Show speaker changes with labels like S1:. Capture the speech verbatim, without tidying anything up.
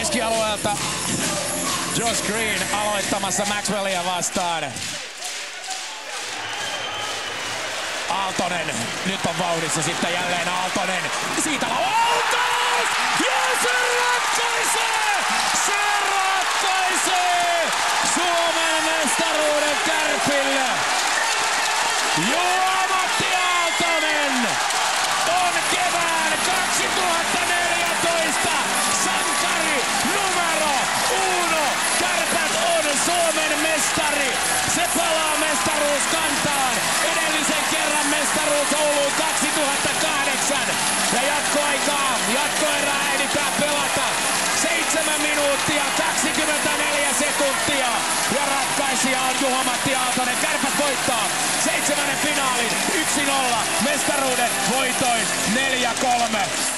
S1: keskialueelta Josh Green aloittamassa Maxwellia vastaan. Aaltonen, nyt on vauhdissa sitten jälleen Aaltonen. Siitä laukaus! Ja se ratkaisee! Se ratkaisee! Suomen mestaruuden Kärpille! J.Matti Aaltonen on kevään kaksituhattaneljätoista sankari numero uno. Kärpät on Suomen mestari. Se palaa mestaruuskantaan. Edellisen kerran mestaruus Ouluun kaksituhattakahdeksan. Ja jatkoaikaa, jatkoerää ehditään pelata. seitsemän minuuttia, kaksikymmentäneljä sekuntia. Ja ratkaisija on J.Matti Aaltonen. Kärpät voittaa seitsemännen finaalin yksi nolla. Mestaruuden voitoin neljä kolme.